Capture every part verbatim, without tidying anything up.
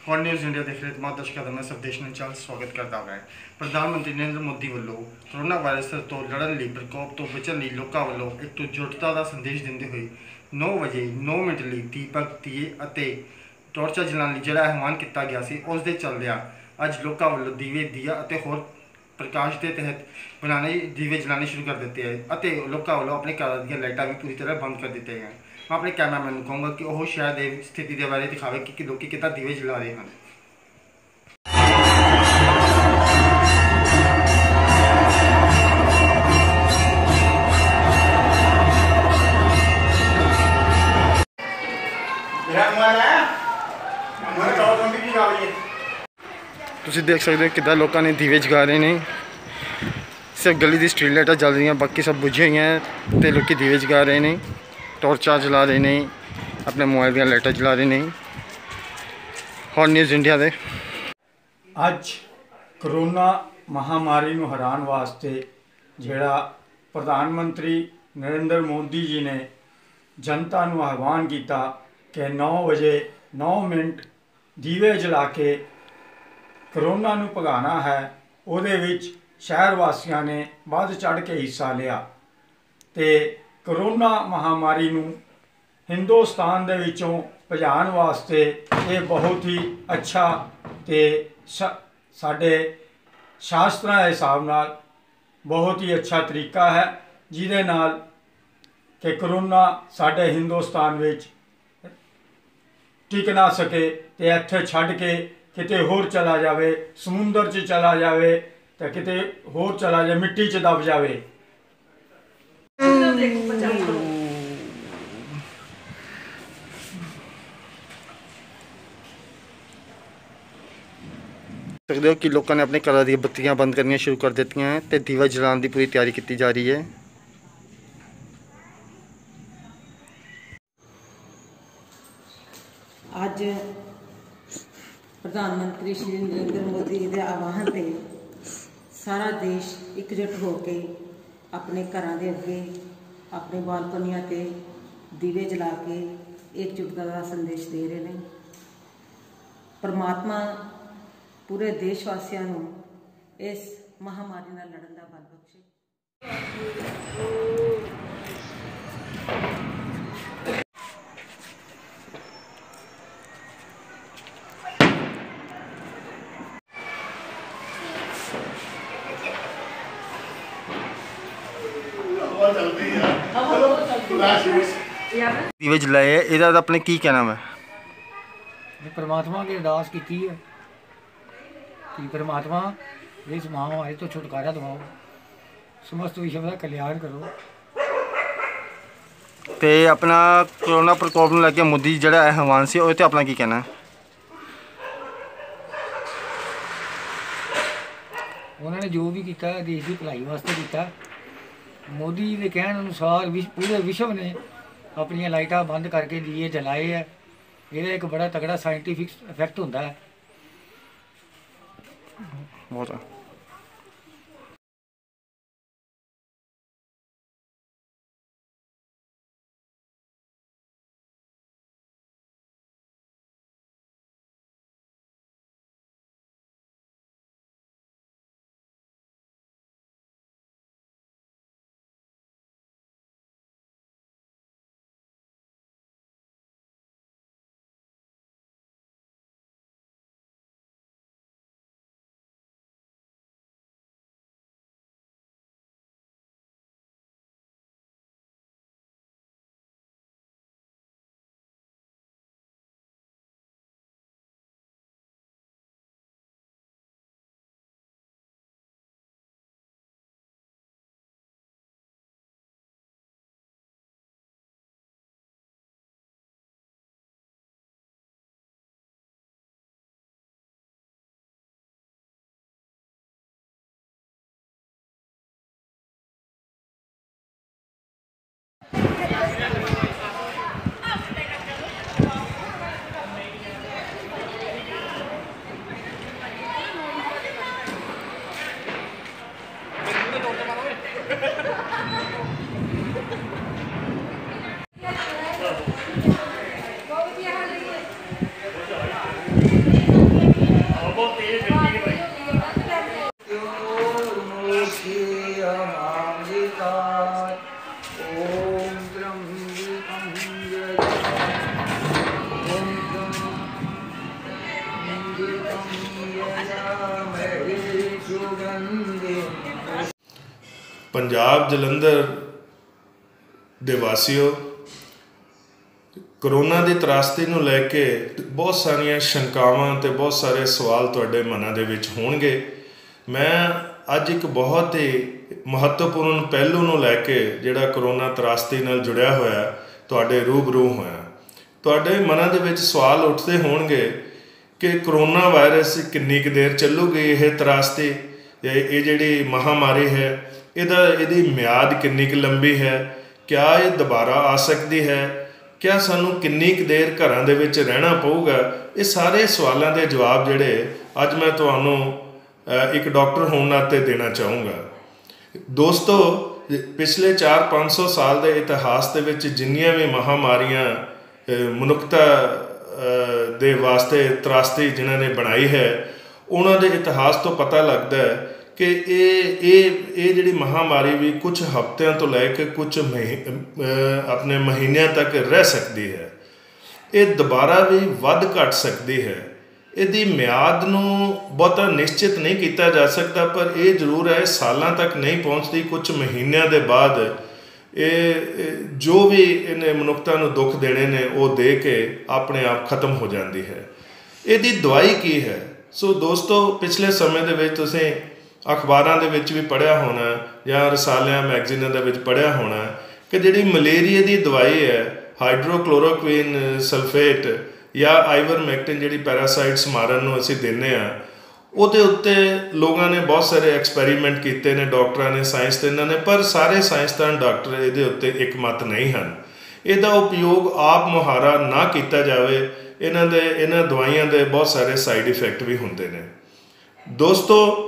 Hot news India देख रहे तमाम दर्शकों का मैं स्वदेश चल स्वागत करता है। प्रधानमंत्री नरेंद्र मोदी वालों कोरोना वायरस तो लड़न ਲਈ प्रकोप तो बचन ਲਈ ਲੋਕਾਂ ਵੱਲੋਂ एकजुटता ਦਾ ਸੰਦੇਸ਼ ਦਿੰਦੇ ਹੋਏ नौ ਵਜੇ नौ ਮਿੰਟ ਲਈ ਦੀਪਕ ਦੀਏ ਅਤੇ ਟਾਰਚਾਂ ਜਲਾਉਣ ਲਈ ਜਿਹੜਾ ਐਲਾਨ ਕੀਤਾ ਗਿਆ ਸੀ ਉਸ ਦੇ ਚੱਲਦਿਆਂ ਅੱਜ ਲੋਕਾਂ ਵੱਲੋਂ ਦੀਵੇ ਦੀਆ ਅਤੇ ਹੋਰ प्रकाश के तहत बनाने दीवे जलाने शुरू कर देते हैं और लोगों वालों अपने घर दी लाइटा भी पूरी तरह बंद कर देते हैं। मैं अपने कैमरामैन को कहूँगा कि वह शायद स्थिति के बारे दिखावे कि लोग कितना दीवे जला रहे हैं। तुम देख सकते हो कि लोगों ने दीवे जगा रहे हैं। सिर्फ गली की स्ट्रीट लाइटा जल रही हैं, बाकी सब बुझी हुई हैं तो लोग दीवे जगा रहे हैं, टॉर्चा जला रहे हैं, अपने मोबाइल दी लाइटा जला रहे हैं। हॉट न्यूज़ इंडिया दे अज करोना महामारी नूं हराउण वास्ते जिहड़ा प्रधानमंत्री नरेंद्र मोदी जी ने जनता नूं आह्वान किया कि नौ बजे नौ मिनट दीवे जला के करोना नूं भगाना है, उहदे विच शहर वासियों ने बढ़ चढ़ के हिस्सा लिया ते करोना महामारी नूं हिंदुस्तान दे विचों भजाण वास्ते ये बहुत ही अच्छा ते साडे शास्त्रां दे हिसाब नाल बहुत ही अच्छा तरीका है जिहदे नाल कि करोना साडे हिंदुस्तान विच टिक ना सके ते इत्थे छड्ड के किते होर चला जावे, समुंदर च चला जावे तो किते होर चला जाए, मिट्टी च दब जावे। सकते हो कि लोगों ने अपने घर दी बत्तियां बंद करनी शुरू कर दी हैं तो दीवा जलाने की पूरी तैयारी की जा रही है। अज प्रधानमंत्री श्री नरेंद्र मोदी के आह्वान से सारा देश एकजुट होकर अपने घरों के अगे अपने बालकनियां ते दीवे जला के एकजुटता का संदेश दे रहे हैं। परमात्मा पूरे देशवासियों को इस महामारी नाल लड़न का बल बख्शे। दीवे जलाए इहदा अपने की कहना मैं परमात्मा की अरदास की है कि परमात्मा इस महामारी तो छुटकारा दिवाओ, समस्त विश्व का कल्याण करो। तो अपना कोरोना प्रकोप को लैके मोदी जी जिहड़ा आह्वान से उहते अपना की कहना है? उन्होंने जो भी किया देश की भलाई वास्ते किया। मोदी जी के कहने अनुसार विश पूरे विश्व ने अपनी लाइटा बंद करके दिए जलाए है। ये एक बड़ा तगड़ा साइंटिफिक इफेक्ट होता है। बहुत पंजाब जलंधर ਦੇ ਵਾਸੀਓ, ਕਰੋਨਾ ਦੀ ਤਰਾਸਦੀ ਨੂੰ ਲੈ ਕੇ ਬਹੁਤ ਸਾਰੀਆਂ ਸ਼ੰਕਾਵਾਂ ਤੇ ਬਹੁਤ ਸਾਰੇ ਸਵਾਲ ਤੁਹਾਡੇ ਮਨਾਂ ਦੇ ਵਿੱਚ ਹੋਣਗੇ। ਮੈਂ ਅੱਜ ਇੱਕ ਬਹੁਤ ਹੀ ਮਹੱਤਵਪੂਰਨ ਪਹਿਲੂ ਨੂੰ ਲੈ ਕੇ ਜਿਹੜਾ ਕਰੋਨਾ ਤਰਾਸਦੀ ਨਾਲ ਜੁੜਿਆ ਹੋਇਆ ਤੁਹਾਡੇ ਰੂਬਰੂ ਹੋਇਆ। ਤੁਹਾਡੇ ਮਨਾਂ ਦੇ ਵਿੱਚ ਸਵਾਲ ਉੱਠਦੇ ਹੋਣਗੇ ਕਿ ਕਰੋਨਾ ਵਾਇਰਸ ਕਿੰਨੀ ਕੁ ਦੇਰ ਚੱਲੂਗੀ, ਇਹ ਤਰਾਸਦੀ ਇਹ ਜਿਹੜੀ ਮਹਾਮਾਰੀ ਹੈ ਇਹਦਾ ਇਹਦੀ ਮਿਆਦ ਕਿੰਨੀ ਕੁ ਲੰਬੀ ਹੈ, क्या ये दोबारा आ सकती है, क्या सानू किन्नी कुछ देर घरां दे विच रहना पऊगा। ये सारे सवालों के जवाब जिहड़े अज मैं तुहानू एक डॉक्टर होने नाते देना चाहूँगा। दोस्तों, पिछले चार पाँच सौ साल के इतिहास दे विच जिन्नियां भी महामारियां मनुखता दे वास्ते त्रासदी जिन्हां ने बनाई है, उन्हां दे इतिहास तो पता लगता है कि ये ये ये जिहड़ी महामारी भी कुछ हफ्तिਆਂ तो लैके कुछ मही अपने महीनों तक रह सकती है। ये दोबारा भी वध घट सकती है। ਇਹਦੀ ਮਿਆਦ ਨੂੰ ਬਹੁਤਾ ਨਿਸ਼ਚਿਤ ਨਹੀਂ ਕੀਤਾ ਜਾ ਸਕਦਾ, ਪਰ ਇਹ ਜ਼ਰੂਰ ਹੈ ਸਾਲਾਂ ਤੱਕ ਨਹੀਂ ਪਹੁੰਚਦੀ। ਕੁਝ ਮਹੀਨਿਆਂ ਦੇ ਬਾਅਦ ਇਹ ਜੋ ਵੀ ਇਹਨੇ ਮਨੁੱਖਤਾ ਨੂੰ ਦੁੱਖ ਦੇਣੇ ਨੇ ਉਹ ਦੇ ਕੇ ਆਪਣੇ ਆਪ ਖਤਮ ਹੋ ਜਾਂਦੀ ਹੈ। ਇਹਦੀ ਦਵਾਈ ਕੀ ਹੈ? ਸੋ ਦੋਸਤੋ, ਪਿਛਲੇ ਸਮੇਂ ਦੇ ਵਿੱਚ ਤੁਸੀਂ ਅਖਬਾਰਾਂ ਦੇ ਵਿੱਚ ਵੀ ਪੜ੍ਹਿਆ ਹੋਣਾ ਜਾਂ ਰਸਾਲਿਆਂ ਮੈਗਜ਼ੀਨਾਂ ਦੇ ਵਿੱਚ ਪੜ੍ਹਿਆ ਹੋਣਾ ਕਿ ਜਿਹੜੀ ਮਲੇਰੀਆ ਦੀ ਦਵਾਈ ਹੈ ਹਾਈਡਰੋਕਲੋਰੋਕੁਇਨ ਸਲਫੇਟ ਜਾਂ ਆਈਵਰਮੈਕਟਿਨ, ਜਿਹੜੀ ਪੈਰਾਸਾਈਟਸ ਮਾਰਨ ਨੂੰ ਅਸੀਂ ਦਿੰਦੇ ਹਾਂ, ਉਹਦੇ ਉੱਤੇ ਲੋਕਾਂ ਨੇ ਬਹੁਤ ਸਾਰੇ ਐਕਸਪੈਰੀਮੈਂਟ ਕੀਤੇ ਨੇ, ਡਾਕਟਰਾਂ ਨੇ, ਸਾਇੰਸਦਾਨਾਂ ਨੇ, ਪਰ ਸਾਰੇ ਸਾਇੰਸਦਾਨ ਡਾਕਟਰ ਇਹਦੇ ਉੱਤੇ ਇੱਕਮਤ ਨਹੀਂ ਹਨ। ਇਹਦਾ ਉਪਯੋਗ ਆਪ ਮੁਹਾਰਾ ਨਾ ਕੀਤਾ ਜਾਵੇ। ਇਹਨਾਂ ਦੇ ਇਹਨਾਂ ਦਵਾਈਆਂ ਦੇ ਬਹੁਤ ਸਾਰੇ ਸਾਈਡ ਇਫੈਕਟ ਵੀ ਹੁੰਦੇ ਨੇ। ਦੋਸਤੋ,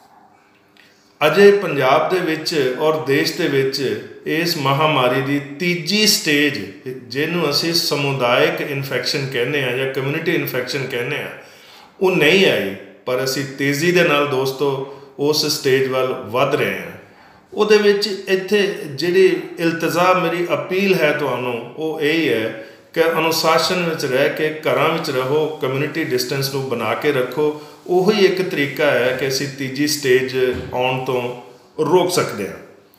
ਅਜੇ ਪੰਜਾਬ ਦੇ ਵਿੱਚ ਔਰ ਦੇਸ਼ ਦੇ ਵਿੱਚ ਇਸ ਮਹਾਮਾਰੀ ਦੀ ਤੀਜੀ ਸਟੇਜ, ਜਿਹਨੂੰ ਅਸੀਂ ਸਮੁਦਾਇਕ ਇਨਫੈਕਸ਼ਨ ਕਹਿੰਦੇ ਹਾਂ ਜਾਂ ਕਮਿਊਨਿਟੀ ਇਨਫੈਕਸ਼ਨ ਕਹਿੰਦੇ ਹਾਂ, ਉਹ ਨਹੀਂ ਆਈ, ਪਰ ਅਸੀਂ ਤੇਜ਼ੀ ਦੇ ਨਾਲ ਦੋਸਤੋ ਉਸ ਸਟੇਜ ਵੱਲ ਵੱਧ ਰਹੇ ਹਾਂ। ਉਹਦੇ ਵਿੱਚ ਇੱਥੇ ਜਿਹੜੀ ਇਲਤਜ਼ਾ ਮੇਰੀ ਅਪੀਲ ਹੈ ਤੁਹਾਨੂੰ ਉਹ ਇਹ ਹੈ ਕਿ ਅਨੁਸ਼ਾਸਨ ਵਿੱਚ ਰਹਿ ਕੇ ਘਰਾਂ ਵਿੱਚ ਰਹੋ, ਕਮਿਊਨਿਟੀ ਡਿਸਟੈਂਸ ਨੂੰ ਬਣਾ ਕੇ ਰੱਖੋ। ਉਹੀ ਇੱਕ ਤਰੀਕਾ ਹੈ ਕਿ ਅਸੀਂ ਤੀਜੀ ਸਟੇਜ ਆਉਣ ਤੋਂ ਰੋਕ ਸਕਦੇ ਹਾਂ।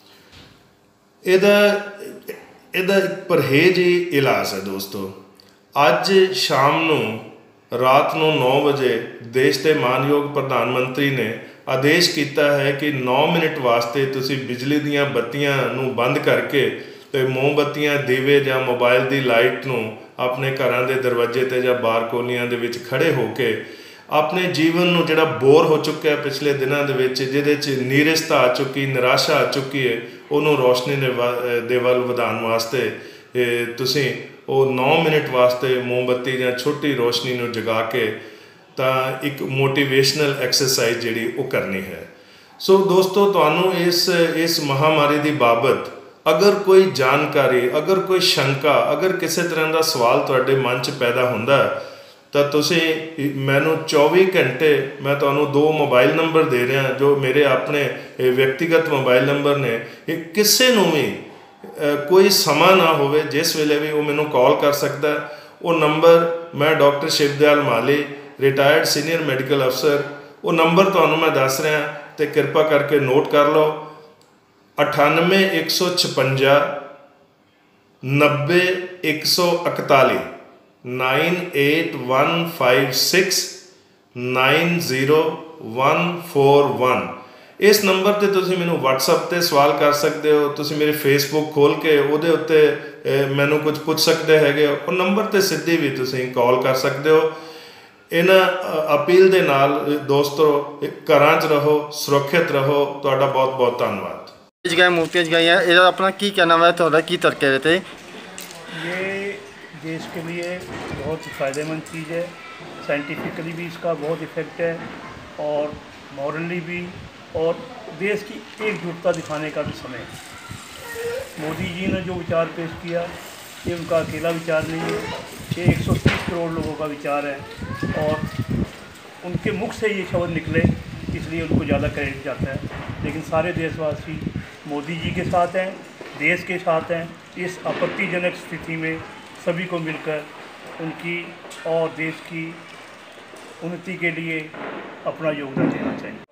ਇਹਦਾ ਇਹਦਾ ਇੱਕ ਪਰਹੇਜ਼ ਹੀ ਇਲਾਜ ਹੈ ਦੋਸਤੋ। ਅੱਜ ਸ਼ਾਮ ਨੂੰ ਰਾਤ ਨੂੰ ਨੌ ਵਜੇ ਦੇਸ਼ ਦੇ ਮਾਨਯੋਗ ਪ੍ਰਧਾਨ ਮੰਤਰੀ ਨੇ ਆਦੇਸ਼ ਕੀਤਾ ਹੈ ਕਿ ਨੌ ਮਿੰਟ ਵਾਸਤੇ ਤੁਸੀਂ ਬਿਜਲੀ ਦੀਆਂ ਬੱਤੀਆਂ ਨੂੰ ਬੰਦ ਕਰਕੇ ਤੇ ਮੋਮਬੱਤੀਆਂ, ਦੀਵੇ ਜਾਂ ਮੋਬਾਈਲ ਦੀ ਲਾਈਟ ਨੂੰ ਆਪਣੇ ਘਰਾਂ ਦੇ ਦਰਵਾਜ਼ੇ 'ਤੇ ਜਾਂ ਬਾਰਕੋਨੀਆਂ ਦੇ ਵਿੱਚ ਖੜ੍ਹੇ ਹੋ ਕੇ ਆਪਣੇ ਜੀਵਨ ਨੂੰ ਜਿਹੜਾ ਬੋਰ ਹੋ ਚੁੱਕਿਆ ਪਿਛਲੇ ਦਿਨਾਂ ਦੇ ਵਿੱਚ, ਜਿਹਦੇ 'ਚ ਨੀਰਸਤਾ ਆ ਚੁੱਕੀ, ਨਿਰਾਸ਼ਾ ਆ ਚੁੱਕੀ ਹੈ, ਉਹਨੂੰ ਰੋਸ਼ਨੀ ਦੇ ਵੱਲ ਵਧਾਉਣ ਵਾਸਤੇ ਤੁਸੀਂ ਉਹ ਨੌ ਮਿੰਟ ਵਾਸਤੇ ਮੋਮਬੱਤੀ ਜਾਂ ਛੋਟੀ ਰੋਸ਼ਨੀ ਨੂੰ ਜਗਾ ਕੇ ਤਾਂ ਇੱਕ ਮੋਟੀਵੇਸ਼ਨਲ ਐਕਸਰਸਾਈਜ਼ ਜਿਹੜੀ ਉਹ ਕਰਨੀ ਹੈ। ਸੋ ਦੋਸਤੋ, ਤੁਹਾਨੂੰ ਇਸ ਇਸ ਮਹਾਮਾਰੀ ਦੀ ਬਾਬਤ ਅਗਰ ਕੋਈ ਜਾਣਕਾਰੀ, ਅਗਰ ਕੋਈ ਸ਼ੰਕਾ, ਅਗਰ ਕਿਸੇ ਤਰ੍ਹਾਂ ਦਾ ਸਵਾਲ ਤੁਹਾਡੇ ਮਨ 'ਚ ਪੈਦਾ ਹੁੰਦਾ ਤਾਂ ਤੁਸੀਂ ਮੈਨੂੰ ਚੌਵੀ ਘੰਟੇ, ਮੈਂ ਤੁਹਾਨੂੰ ਦੋ ਮੋਬਾਈਲ ਨੰਬਰ ਦੇ ਰਿਹਾ ਜੋ ਮੇਰੇ ਆਪਣੇ ਵਿਅਕਤੀਗਤ ਮੋਬਾਈਲ ਨੰਬਰ ਨੇ। ਇਹ ਕਿਸੇ ਨੂੰ ਵੀ ਕੋਈ ਸਮਾਂ ਨਾ ਹੋਵੇ ਜਿਸ ਵੇਲੇ ਵੀ ਉਹ ਮੈਨੂੰ ਕਾਲ ਕਰ ਸਕਦਾ। ਉਹ ਨੰਬਰ ਮੈਂ ਡਾਕਟਰ ਸ਼ਿਵਦਿਆਲ ਮਾਲੀ, ਰਿਟਾਇਰਡ ਸੀਨੀਅਰ ਮੈਡੀਕਲ ਅਫਸਰ, ਉਹ ਨੰਬਰ ਤੁਹਾਨੂੰ ਮੈਂ ਦੱਸ ਰਿਹਾ ਅਤੇ ਕਿਰਪਾ ਕਰਕੇ ਨੋਟ ਕਰ ਲਓ। ਅਠਾਨਵੇਂ ਇੱਕ ਸੌ ਛਪੰਜਾ ਨੱਬੇ ਇੱਕ ਸੌ ਇਕਤਾਲੀ nine eight one five six nine zero one four one. ਇਸ ਨੰਬਰ 'ਤੇ ਤੁਸੀਂ ਮੈਨੂੰ ਵਟਸਐਪ 'ਤੇ ਸਵਾਲ ਕਰ ਸਕਦੇ ਹੋ। ਤੁਸੀਂ ਮੇਰੇ ਫੇਸਬੁੱਕ ਖੋਲ੍ਹ ਕੇ ਉਹਦੇ ਉੱਤੇ ਮੈਨੂੰ ਕੁਝ ਪੁੱਛ ਸਕਦੇ ਹੈਗੇ ਹੋ। ਉਹ ਨੰਬਰ 'ਤੇ ਸਿੱਧੀ ਵੀ ਤੁਸੀਂ ਕਾਲ ਕਰ ਸਕਦੇ ਹੋ। ਇਹਨਾਂ ਅਪੀਲ ਦੇ ਨਾਲ ਦੋਸਤੋ, ਘਰਾਂ 'ਚ ਰਹੋ, ਸੁਰੱਖਿਅਤ ਰਹੋ। ਤੁਹਾਡਾ ਬਹੁਤ ਬਹੁਤ ਧੰਨਵਾਦ। ਜਗ੍ਹਾ ਮੂਰਤੀਆਂ ਜਗਾਈਆਂ, ਇਹਦਾ ਆਪਣਾ ਕੀ ਕਹਿਣਾ ਹੈ, ਤੁਹਾਡਾ ਕੀ ਤਰਕ ਹੈ ਤੇ? ये देश के लिए बहुत फ़ायदेमंद चीज़ है। साइंटिफिकली भी इसका बहुत इफ़ेक्ट है और मॉरली भी, और देश की एकजुटता दिखाने का भी समय है। मोदी जी ने जो विचार पेश किया ये उनका अकेला विचार नहीं है, ये एक सौ तीस करोड़ लोगों का विचार है और उनके मुख से ये शब्द निकले इसलिए उनको ज़्यादा क्रेडिट जाता है। लेकिन सारे देशवासी मोदी जी के साथ हैं, देश के साथ हैं। इस आपत्तिजनक स्थिति में सभी को मिलकर उनकी और देश की उन्नति के लिए अपना योगदान देना चाहिए।